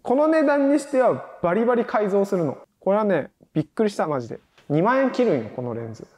この値段にしてはバリバリ改造するの。これはね、びっくりした、マジで。2万円切るんよ、このレンズ。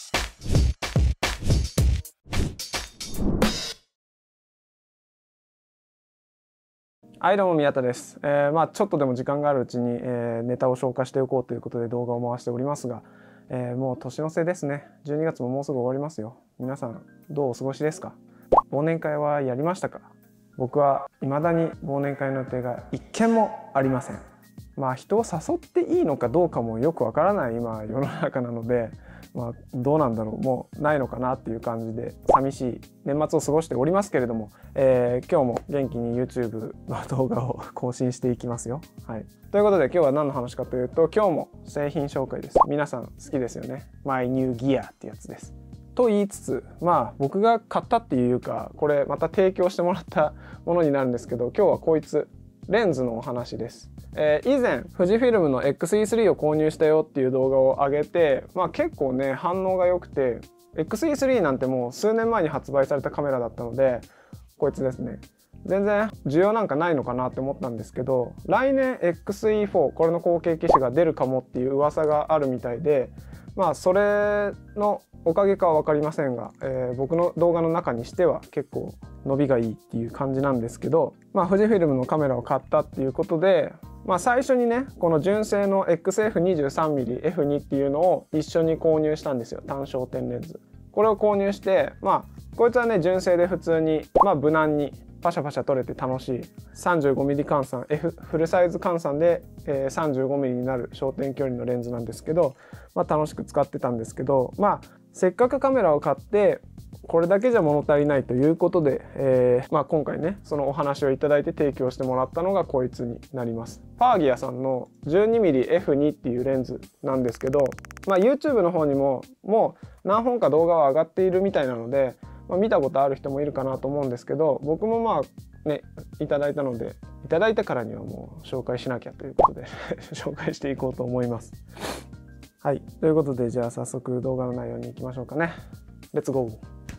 はい、どうも宮田です。ちょっとでも時間があるうちに、ネタを消化しておこうということで動画を回しておりますが、もう年の瀬ですね。12月ももうすぐ終わりますよ。皆さんどうお過ごしですか？忘年会はやりましたか？僕は未だに忘年会の予定が一件もありません。人を誘っていいのかどうかもよくわからない今世の中なので、どうなんだろう、もうないのかなっていう感じで寂しい年末を過ごしておりますけれども、今日も元気に YouTube の動画を更新していきますよ。はい、ということで今日は何の話かというと、今日も製品紹介です。皆さん好きですよね。My New Gear ってやつです。と言いつつ、僕が買ったっていうか、これまた提供してもらったものになるんですけど、今日はこいつレンズのお話です。以前富士フィルムの XE3 を購入したよっていう動画を上げて、結構ね反応が良くて、 XE3 なんてもう数年前に発売されたカメラだったので、こいつですね、全然需要なんかないのかなって思ったんですけど、来年 XE4 これの後継機種が出るかもっていう噂があるみたいで、それのおかげかは分かりませんが、僕の動画の中にしては結構伸びがいいっていう感じなんですけど、富士フィルムのカメラを買ったっていうことで、最初にねこの純正の XF23mmF2 っていうのを一緒に購入したんですよ。単焦点レンズ、これを購入して、こいつはね純正で普通に無難にパシャパシャ撮れて楽しい 35mm 換算 フルサイズ換算で 35mm になる焦点距離のレンズなんですけど、楽しく使ってたんですけど、せっかくカメラを買ってこれだけじゃ物足りないということで、今回ねそのお話をいただいて提供してもらったのがこいつになります。パーギアさんの 12mmF2 っていうレンズなんですけど、YouTube の方にももう何本か動画は上がっているみたいなので、見たことある人もいるかなと思うんですけど、僕もいただいたので、いただいたからにはもう紹介しなきゃということで紹介していこうと思います。はい、ということでじゃあ早速動画の内容に行きましょうかね。レッツゴー。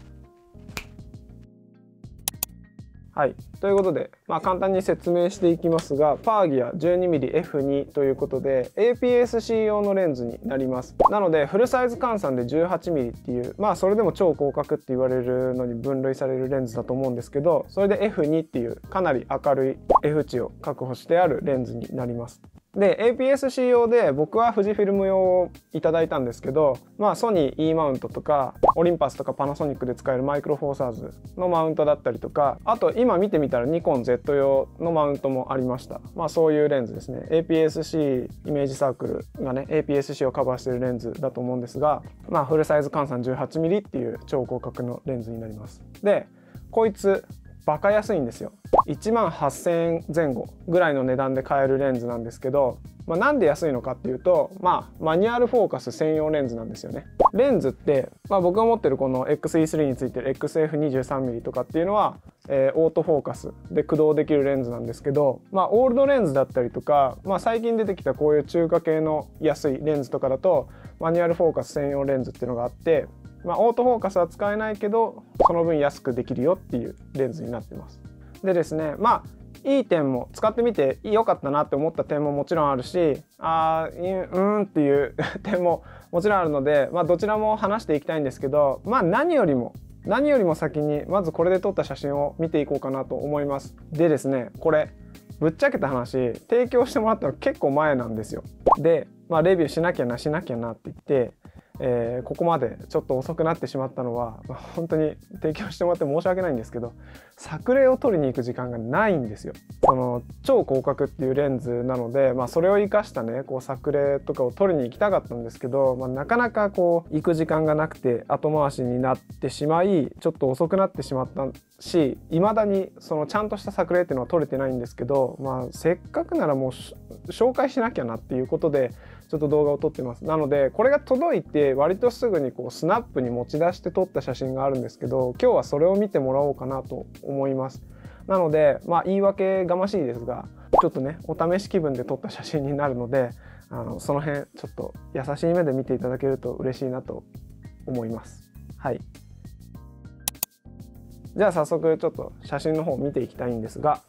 はい、ということで、簡単に説明していきますが、パーギア 12mmF2 ということで APS-C 用のレンズになります。なのでフルサイズ換算で 18mm っていう、それでも超広角って言われるのに分類されるレンズだと思うんですけど、それで F2 っていうかなり明るい F 値を確保してあるレンズになります。で APS-C 用で僕は富士フィルム用をいただいたんですけど、ソニー E マウントとかオリンパスとかパナソニックで使えるマイクロフォーサーズのマウントだったりとか、あと今見てみたらニコン Z 用のマウントもありました。そういうレンズですね。 APS-C イメージサークルがね APS-C をカバーしているレンズだと思うんですが、フルサイズ換算 18mm っていう超広角のレンズになります。でこいつバカ安いんですよ。1万8000円前後ぐらいの値段で買えるレンズなんですけど、なんで安いのかっていうと、マニュアルフォーカス専用レンズなんですよね。レンズって、僕が持ってるこの XE3 についてる XF23mm とかっていうのは、オートフォーカスで駆動できるレンズなんですけど、オールドレンズだったりとか、最近出てきたこういう中華系の安いレンズとかだとマニュアルフォーカス専用レンズっていうのがあって、オートフォーカスは使えないけどその分安くできるよっていうレンズになってます。でですね、いい点も使ってみて良かったなって思った点ももちろんあるし、っていう点ももちろんあるので、どちらも話していきたいんですけど、何よりも先にまずこれで撮った写真を見ていこうかなと思います。でですね、これぶっちゃけた話提供してもらったの結構前なんですよ。で、レビューしなきゃなって言ってここまでちょっと遅くなってしまったのは、本当に提供してもらって申し訳ないんですけど、作例を撮りに行く時間がないんですよ。その超広角っていうレンズなので、それを生かしたねこう作例とかを撮りに行きたかったんですけど、なかなかこう行く時間がなくて後回しになってしまい、ちょっと遅くなってしまったし、未だにそのちゃんとした作例っていうのは撮れてないんですけど、せっかくならもう紹介しなきゃなっていうことでちょっと動画を撮ってます。なのでこれが届いて割とすぐにこうスナップに持ち出して撮った写真があるんですけど、今日はそれを見てもらおうかなと思います。なので言い訳がましいですが、ちょっとねお試し気分で撮った写真になるので、その辺ちょっと優しい目で見ていただけると嬉しいなと思います。はい、じゃあ早速ちょっと写真の方を見ていきたいんですが、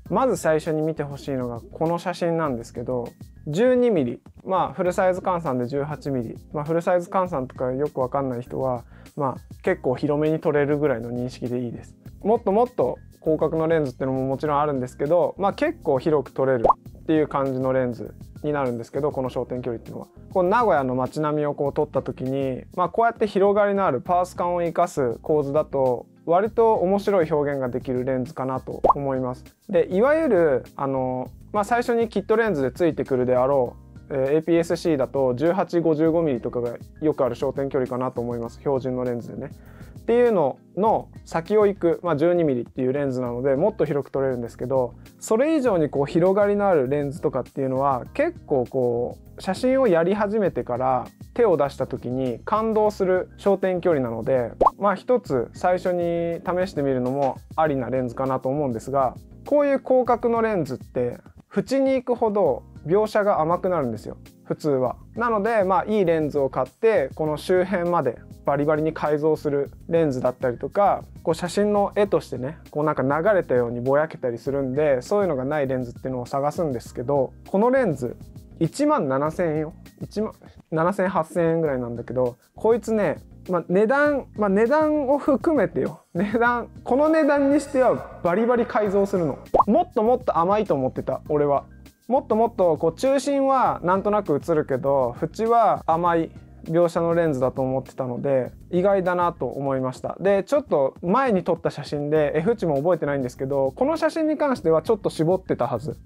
まず最初に見てほしいのがこの写真なんですけど、 12mm、フルサイズ換算で 18mm、フルサイズ換算とかよくわかんない人は結構広めに撮れるぐらいの認識でいいです。もっともっと広角のレンズっていうのももちろんあるんですけど、結構広く撮れるっていう感じのレンズになるんですけど、この焦点距離っていうのはこの名古屋の街並みを撮った時に、こうやって広がりのあるパース感を生かす構図だと割と面白い表現ができるレンズかなと思います。でいわゆる最初にキットレンズでついてくるであろう、APS-C だと 18-55mm とかがよくある焦点距離かなと思います。標準のレンズでね。っていうのの先を行く、12mm っていうレンズなのでもっと広く撮れるんですけど、それ以上に広がりのあるレンズとかっていうのは結構写真をやり始めてから手を出した時に感動する焦点距離なので、一つ最初に試してみるのもありなレンズかなと思うんですが、こういう広角のレンズって縁に行くほど描写が甘くなるんですよ、普通は。なのでいいレンズを買ってこの周辺までバリバリに改造するレンズだったりとか、写真の絵としてねなんか流れたようにぼやけたりするんで、そういうのがないレンズっていうのを探すんですけど、このレンズ17,000円よ。7000、8000円ぐらいなんだけど、こいつね、値段を含めてよ、この値段にしてはバリバリ改造するの。もっともっと甘いと思ってた俺は。もっともっと中心はなんとなく映るけど縁は甘い描写のレンズだと思ってたので意外だなと思いました。でちょっと前に撮った写真で F 値も覚えてないんですけど、この写真に関してはちょっと絞ってたはず。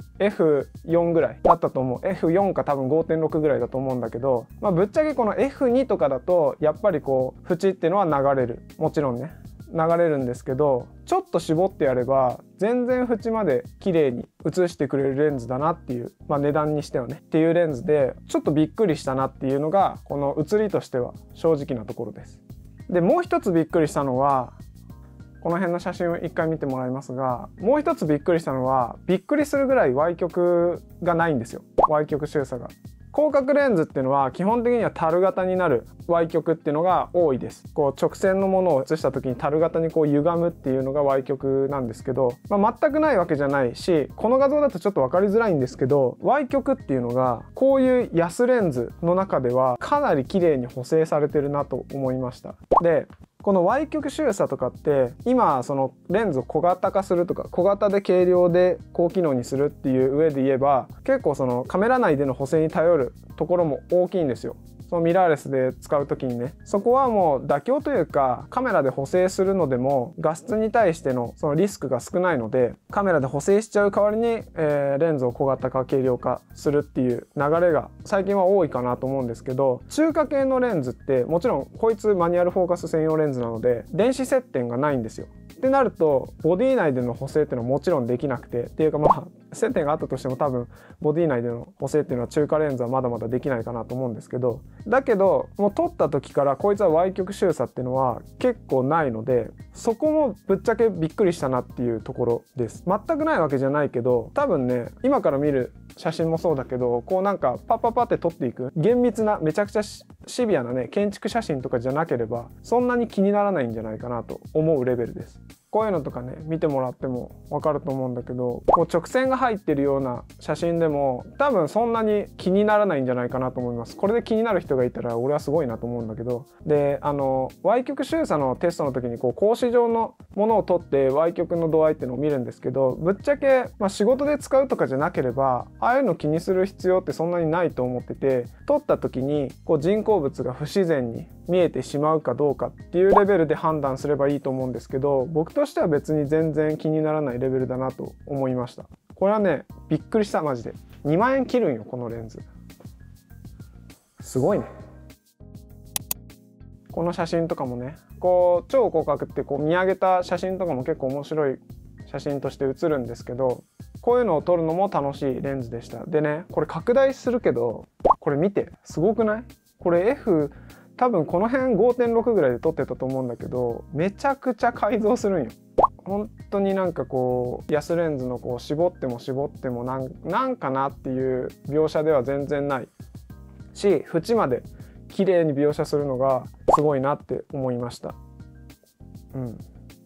F4 ぐらいだったと思う。 F4 か多分 5.6 ぐらいだと思うんだけど、ぶっちゃけこの F2 とかだとやっぱり縁っていうのは流れる、もちろんね流れるんですけど、ちょっと絞ってやれば全然縁まで綺麗に映してくれるレンズだなっていう、値段にしてはねっていうレンズで、ちょっとびっくりしたなっていうのがこの写りとしては正直なところです。でもう一つびっくりしたのは、この辺の写真を一回見てもらいますが、もう一つびっくりしたのは、びっくりするぐらい歪曲がないんですよ。歪曲周差が。広角レンズっていうのは基本的には樽型になる歪曲っていうのが多いです。直線のものを写した時に樽型に歪むっていうのが歪曲なんですけど、全くないわけじゃないし、この画像だとちょっと分かりづらいんですけど、歪曲っていうのがこういう安レンズの中ではかなり綺麗に補正されてるなと思いました。でこの歪曲周差とかって今そのレンズを小型化するとか小型で軽量で高機能にするっていう上で言えば、結構そのカメラ内での補正に頼るところも大きいんですよ。そのミラーレスで使う時にね、そこはもう妥協というか、カメラで補正するのでも画質に対してのそのリスクが少ないので、カメラで補正しちゃう代わりに、レンズを小型化軽量化するっていう流れが最近は多いかなと思うんですけど、中華系のレンズってもちろんこいつマニュアルフォーカス専用レンズなので電子接点がないんですよ。ってなるとボディ内での補正っていうのはもちろんできなくて、っていうか接点があったとしても多分ボディ内での補正っていうのは中華レンズはまだまだできないかなと思うんですけど、だけどもう撮った時からこいつは歪曲周差っていうのは結構ないので、そこもぶっちゃけびっくりしたなっていうところです。全くないわけじゃないけど、多分ね今から見る写真もそうだけど、なんかパッパッパって撮っていく厳密なめちゃくちゃシビアなね建築写真とかじゃなければそんなに気にならないんじゃないかなと思うレベルです。こういうのとかね見てもらっても分かると思うんだけど、直線が入ってるような写真でも多分そんなに気にならないんじゃないかなと思います。これで気になる人がいたら俺はすごいなと思うんだけど、で歪曲周差のテストの時に格子状のものを撮って歪曲の度合いっていうのを見るんですけど、ぶっちゃけ、仕事で使うとかじゃなければああいうの気にする必要ってそんなにないと思ってて、撮った時に人工物が不自然に見えてしまうかどうかっていうレベルで判断すればいいと思うんですけど、僕としては別に全然気にならないレベルだなと思いました。これはねびっくりした。マジで2万円切るんよこのレンズ。すごいね。この写真とかもね超広角って見上げた写真とかも結構面白い写真として写るんですけど、こういうのを撮るのも楽しいレンズでした。でねこれ拡大するけど、これ見てすごくない？これ F多分この辺 5.6 ぐらいで撮ってたと思うんだけど、めちゃくちゃ改造するんよ。本当になんか安レンズの絞っても絞ってもなんかなっていう描写では全然ないし、縁まで綺麗に描写するのがすごいなって思いました。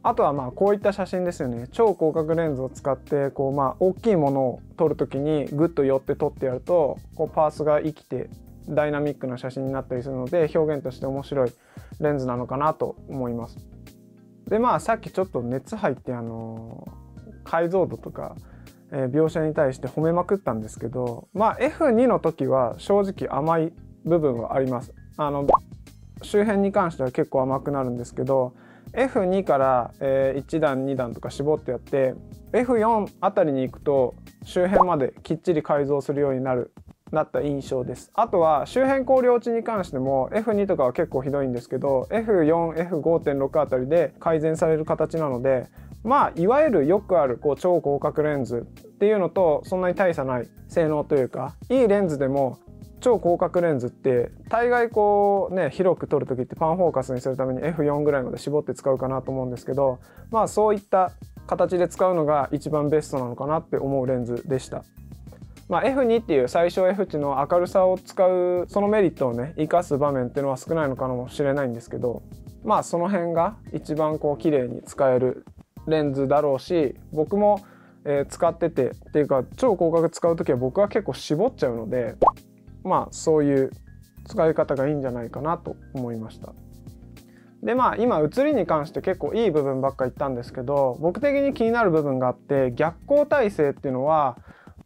あとはまあこういった写真ですよね。超広角レンズを使ってこうまあ大きいものを撮る時にグッと寄って撮ってやるとこうパースが生きてダイナミックな写真になったりするので、表現として面白いレンズなのかなと思います。でまあさっきちょっと熱入って解像度とか、描写に対して褒めまくったんですけど、まあ F2 の時は正直甘い部分はあります。周辺に関しては結構甘くなるんですけど、F2 から、1段2段とか絞ってやって F4 あたりに行くと周辺まできっちり改造するようになった印象です。あとは周辺光量値に関しても F2 とかは結構ひどいんですけど F4、F5.6 あたりで改善される形なので、まあいわゆるよくあるこう超広角レンズっていうのとそんなに大差ない性能というか、いいレンズでも超広角レンズって大概こうね広く撮る時ってパンフォーカスにするために F4 ぐらいまで絞って使うかなと思うんですけど、まあそういった形で使うのが一番ベストなのかなって思うレンズでした。まあ、F2 っていう最小 F 値の明るさを使うそのメリットをね生かす場面っていうのは少ないのかもしれないんですけど、まあその辺が一番こう綺麗に使えるレンズだろうし、僕も、使っててっていうか超広角使う時は僕は結構絞っちゃうので、まあそういう使い方がいいんじゃないかなと思いました。でまあ今写りに関して結構いい部分ばっか言ったんですけど、僕的に気になる部分があって、逆光体制っていうのは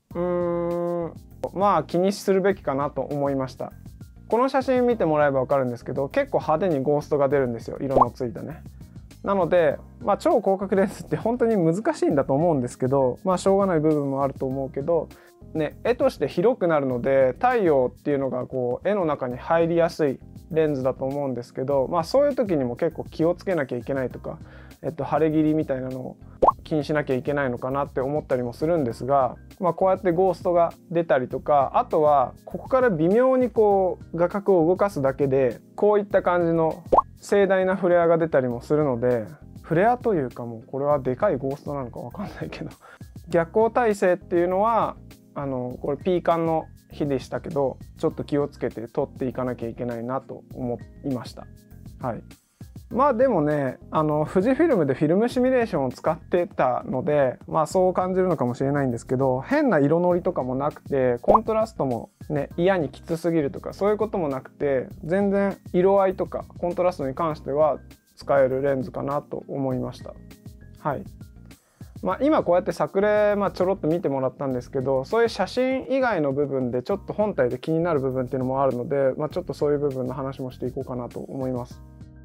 まあ気にするべきかなと思いました。この写真見てもらえば分かるんですけど、結構派手にゴーストが出るんですよ、色のついたね。なので、まあ、超広角レンズって本当に難しいんだと思うんですけど、まあしょうがない部分もあると思うけどね、絵として広くなるので太陽っていうのがこう絵の中に入りやすいレンズだと思うんですけど、まあそういう時にも結構気をつけなきゃいけないとか、晴れ切りみたいなのを気にしなきゃいけないのかなって思ったりもするんですが、まあ、こうやってゴーストが出たりとか、あとはここから微妙にこう画角を動かすだけでこういった感じの盛大なフレアが出たりもするので、フレアというかもうこれはでかいゴーストなのかわかんないけど逆光体制っていうのはこれピーカンの日でしたけど、ちょっと気をつけて撮っていかなきゃいけないなと思いました。はい。まあでもね、富士フィルムでフィルムシミュレーションを使ってたので、まあそう感じるのかもしれないんですけど、変な色のりとかもなくて、コントラストもね嫌にきつすぎるとかそういうこともなくて、全然色合いとかコントラストに関しては使えるレンズかなと思いました。はい。まあ、今こうやって作例、ちょろっと見てもらったんですけど、そういう写真以外の部分でちょっと本体で気になる部分っていうのもあるので、ちょっとそういう部分の話もしていこうかなと思います。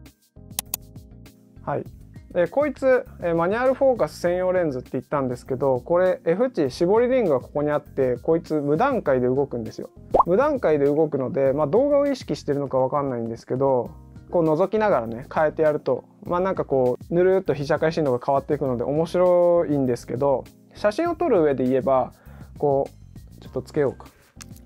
はい。でこいつマニュアルフォーカス専用レンズって言ったんですけど、これ F 値絞りリングがここにあって、こいつ無段階で動くんですよ。無段階で動くので、動画を意識してるのかわかんないんですけど、こう覗きながらね変えてやると、なんかこうぬるっと被写界深度が変わっていくので面白いんですけど、写真を撮る上で言えばこうちょっとつけようか。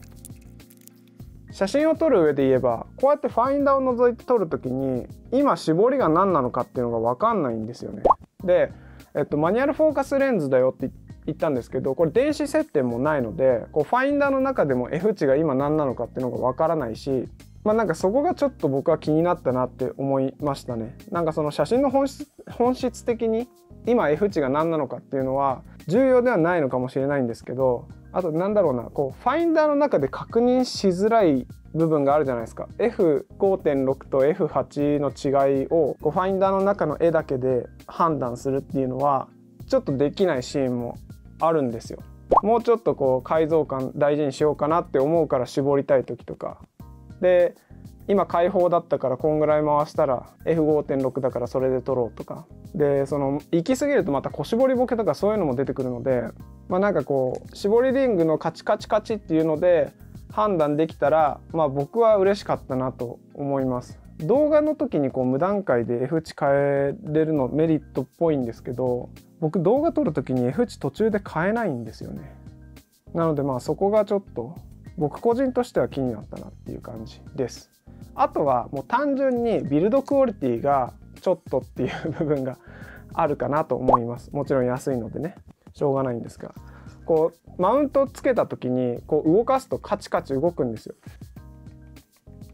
写真を撮る上で言えばこうやってファインダーを覗いて撮るときに今絞りが何なのかっていうのが分かんないんですよね。で、マニュアルフォーカスレンズだよって言ったんですけど、これ電子接点もないので、こうファインダーの中でも F 値が今何なのかっていうのが分からないし、なんかそこがちょっと僕は気になったなって思いましたね。なんかその写真の本質的に今 F 値が何なのかっていうのは重要ではないのかもしれないんですけど、あとなんだろうな、こうファインダーの中で確認しづらい部分があるじゃないですか。 F5.6 と F8 の違いをこうファインダーの中の絵だけで判断するっていうのはちょっとできないシーンもあるんですよ。もうちょっとこう解像感大事にしようかなって思うから絞りたい時とかで、今開放だったからこんぐらい回したら F5.6 だからそれで撮ろうとかで、その行き過ぎるとまた小絞りボケとかそういうのも出てくるので、なんかこう絞りリングのカチカチカチっていうので判断できたら、僕は嬉しかったなと思います。動画の時にこう無段階で F 値変えれるのメリットっぽいんですけど、僕動画撮る時に F 値途中で変えないんですよね。なのでそこがちょっと僕個人としては気になったなっていう感じです。あとはもう単純にビルドクオリティがちょっとっていう部分があるかなと思います。もちろん安いのでねしょうがないんですが、こうマウントつけた時にこう動かすとカチカチ動くんですよ。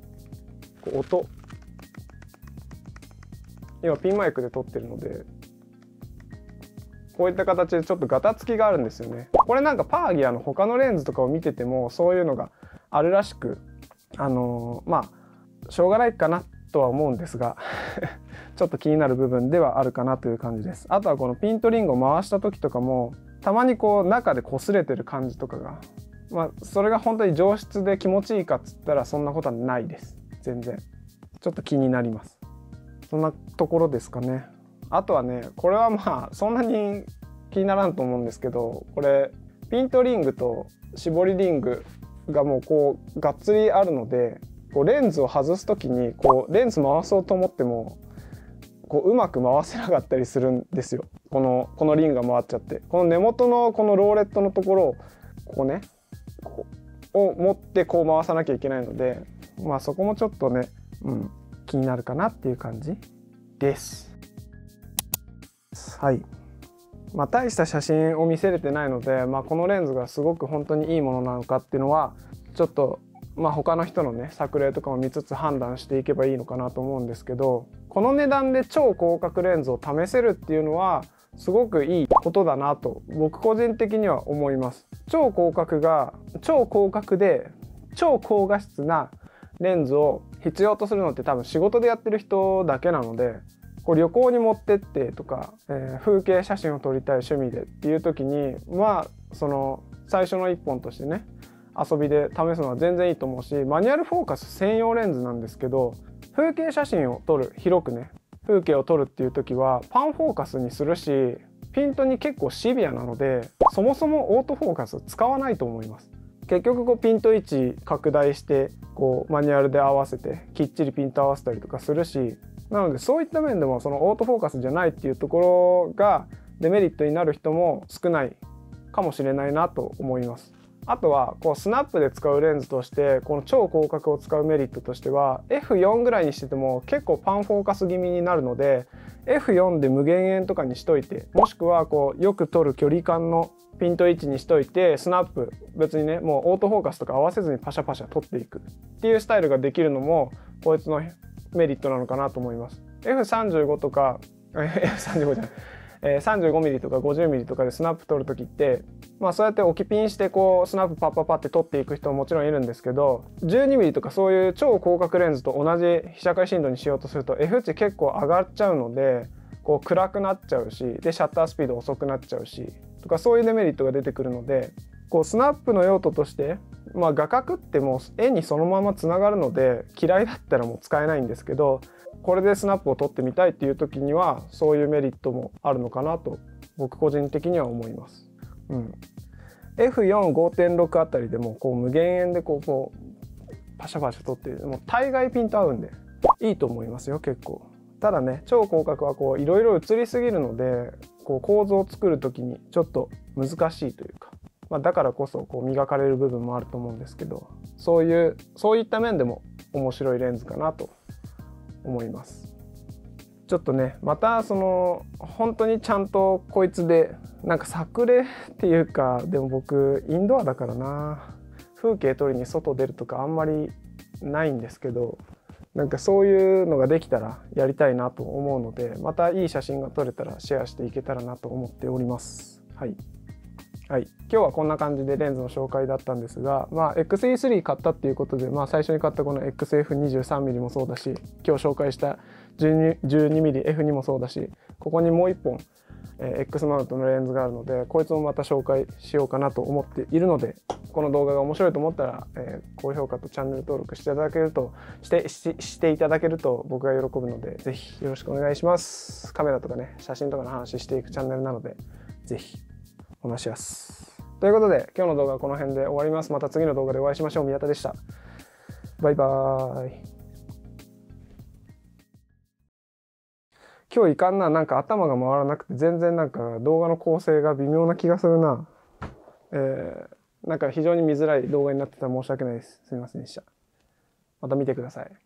こう音、今ピンマイクで撮ってるのでこういった形でちょっとガタつきがあるんですよね。これなんかパーギアの他のレンズとかを見ててもそういうのがあるらしく、まあしょうがないかなとは思うんですがちょっと気になる部分ではあるかなという感じです。あとはこのピントリングを回した時とかもたまにこう中で擦れてる感じとかが、まあそれが本当に上質で気持ちいいかっつったらそんなことはないです。全然ちょっと気になります。そんなところですかね。あとはね、これはまあそんなに気にならんと思うんですけど、これピントリングと絞りリングがもうこうがっつりあるので、こうレンズを外す時にこうレンズ回そうと思ってもこううまく回せなかったりするんですよ。このリングが回っちゃって、この根元のこのローレットのところをここねを持ってこう回さなきゃいけないので、まあそこもちょっとね、気になるかなっていう感じです。はい。まあ大した写真を見せれてないので、まあこのレンズがすごく本当にいいものなのかっていうのはちょっとまあ他の人のね作例とかも見つつ判断していけばいいのかなと思うんですけど、この値段で超広角レンズを試せるっていうのはすごくいいことだなと僕個人的には思います。超広角が超広角で超高画質なレンズを必要とするのって多分仕事でやってる人だけなので、こう旅行に持ってってとか、風景写真を撮りたい趣味でっていう時にまあその最初の一本としてね遊びで試すのは全然いいと思うし、マニュアルフォーカス専用レンズなんですけど、風景写真を撮る、広くね風景を撮るっていう時はパンフォーカスにするし、ピントに結構シビアなのでそもそもオートフォーカス使わないと思います。結局こうピント位置拡大してこうマニュアルで合わせてきっちりピント合わせたりとかするし、なのでそういった面でもそのオートフォーカスじゃないっていうところがデメリットになる人も少ないかもしれないなと思います。あとはこうスナップで使うレンズとしてこの超広角を使うメリットとしては F4 ぐらいにしてても結構パンフォーカス気味になるので F4 で無限遠とかにしといて、もしくはこうよく撮る距離感のピント位置にしといてスナップ別にねもうオートフォーカスとか合わせずにパシャパシャ撮っていくっていうスタイルができるのもこいつのメリットなのかなと思います。F35 とかF35 じゃない35mm とか 50mm とかでスナップ撮る時ってまあそうやって置きピンしてこうスナップパッパッパって撮っていく人ももちろんいるんですけど、 12mm とかそういう超広角レンズと同じ被写界深度にしようとすると F 値結構上がっちゃうのでこう暗くなっちゃうし、でシャッタースピード遅くなっちゃうしとか、そういうデメリットが出てくるので、こうスナップの用途としてまあ画角ってもう絵にそのままつながるので嫌いだったらもう使えないんですけど、これでスナップを撮ってみたいっていう時にはそういうメリットもあるのかなと僕個人的には思います。F4、5.6 あたりでもこう無限遠でこうパシャパシャ撮ってもう大概ピント合うんでいいと思いますよ結構。ただね超広角はこういろいろ映りすぎるのでこう構造を作る時にちょっと難しいというか、まあ、だからこそこう磨かれる部分もあると思うんですけど、そういった面でも面白いレンズかなと思います。ちょっとねまたその本当にちゃんとこいつでなんか作例っていうか、でも僕インドアだからな、風景撮りに外出るとかあんまりないんですけど、なんかそういうのができたらやりたいなと思うので、またいい写真が撮れたらシェアしていけたらなと思っております。はい、今日はこんな感じでレンズの紹介だったんですが、まあ、XE3 買ったっていうことで、まあ、最初に買ったこの XF23mm もそうだし、今日紹介した 12mmF2 もそうだし、ここにもう1本、X マウントのレンズがあるので、こいつもまた紹介しようかなと思っているので、この動画が面白いと思ったら、高評価とチャンネル登録していただけるとしていただけると僕が喜ぶので、ぜひよろしくお願いします。カメラとかね写真とかの話していくチャンネルなのでぜひお願いします。ということで今日の動画はこの辺で終わります。また次の動画でお会いしましょう。宮田でした。バイバーイ。今日いかんな、なんか頭が回らなくて全然なんか動画の構成が微妙な気がするな。なんか非常に見づらい動画になってたら申し訳ないです。すみませんでした。また見てください。